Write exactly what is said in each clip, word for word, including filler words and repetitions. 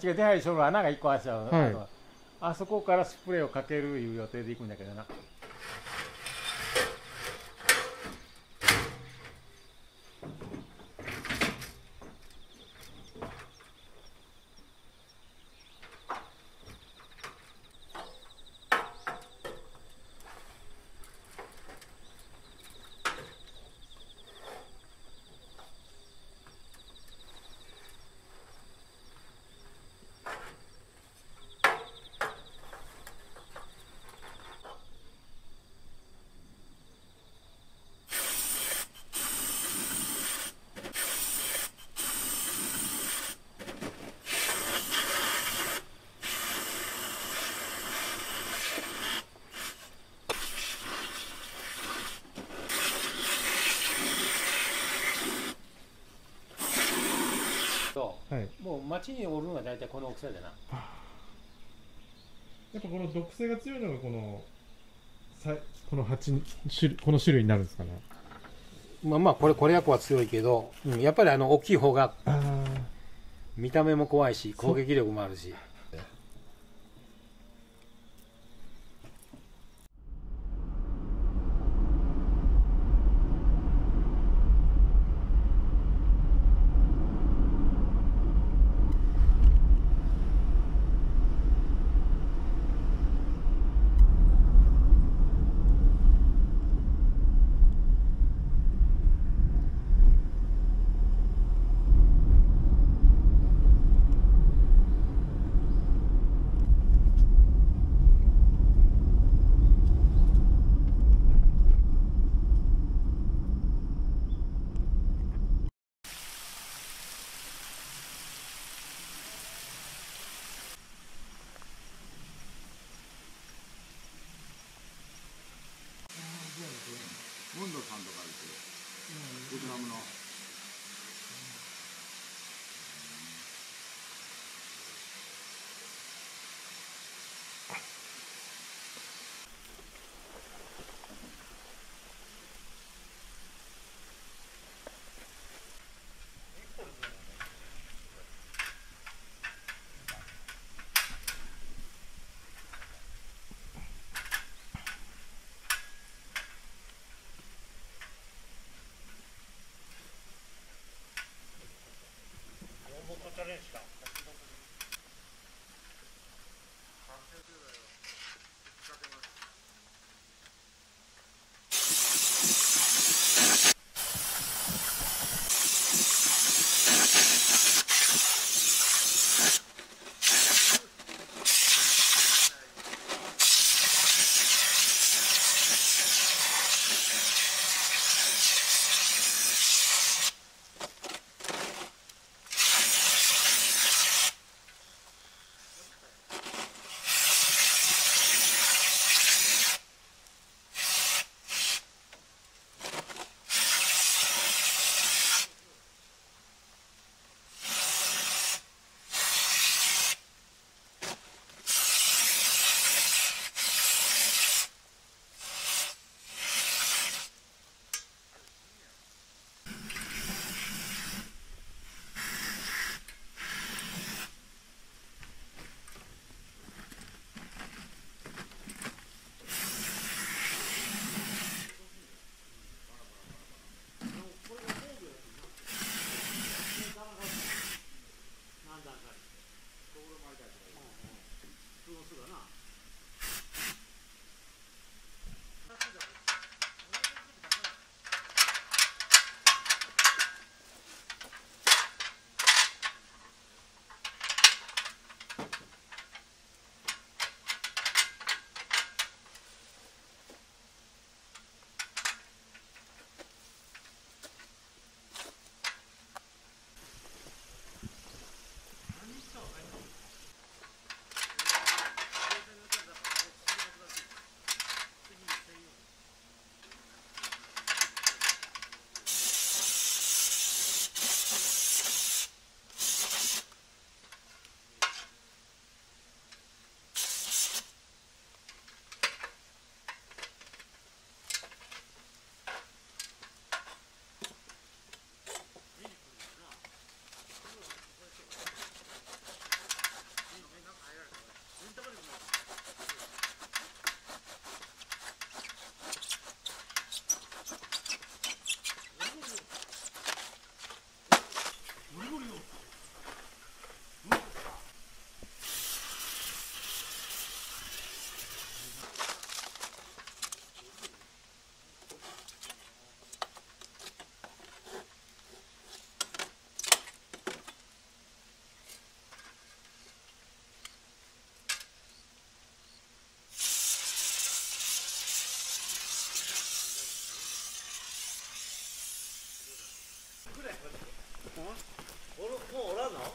ちが出入りしとる穴がいっこあっちゃう、 はい、 あ, あそこからスプレーをかけるいう予定で行くんだけどな。はい、もう町におるのが大体この大きさでな。 やっぱこの毒性が強いのがこのさこの蜂種この種類になるんですかね。 まあまあこれこれ薬は強いけど、うん、やっぱりあの大きい方が見た目も怖いし攻撃力もあるし。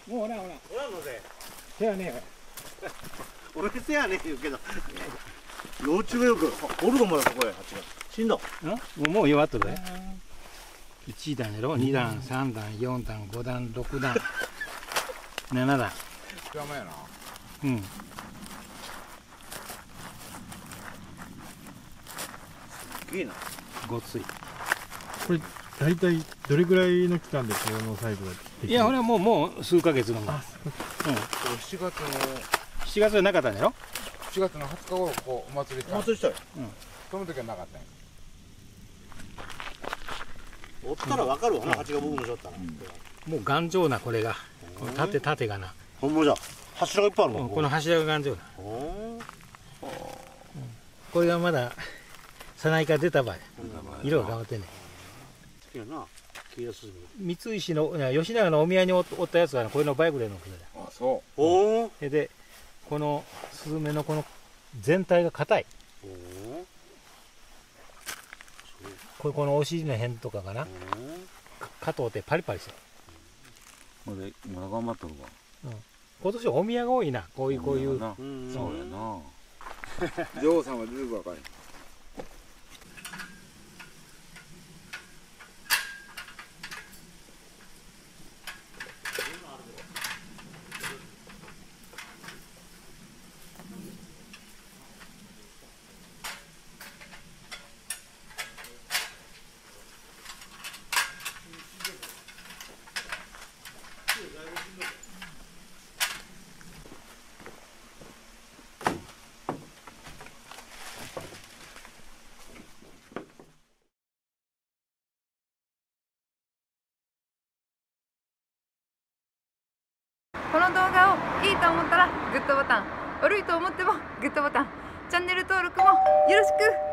もうほらほらおらんので手はね俺せやねん言うけど幼虫がよくおるのもだそこへ蜂が死んだんもう弱っとるねいち段やろに段さん段よん段ご段ろく段なな段邪魔やな。 うんすげえなごついこれ大体どれぐらいの期間でこのサイズができる？ いやこれはもうもう数ヶ月のもんあ、そうか。 これしちがつのしちがつはなかったんだろしちがつのはつか頃こうお祭りした。 お祭りしたよその時はなかったんや。 おったらわかるわな蜂が僕もしょったらもう頑丈なこれがこの縦縦がなほんまじゃ柱がいっぱいあるもんこの柱が頑丈なおこれがまださないから出た場合色が変わってんねいやな黄色スズメん三石のいや吉永のお宮におおったやつはこれの倍ぐらいの大きさだあ、そおおででこのスズメのこの全体が硬いこれこのお尻の辺とかかなか加藤ってパリパリしてるまだまだ頑張っとるわ。 今年お宮が多いなこういうこういうなうんそうやな。 う。女王さんは出てくるわかる。 この動画をいいと思ったらグッドボタン、悪いと思ってもグッドボタン、チャンネル登録もよろしく。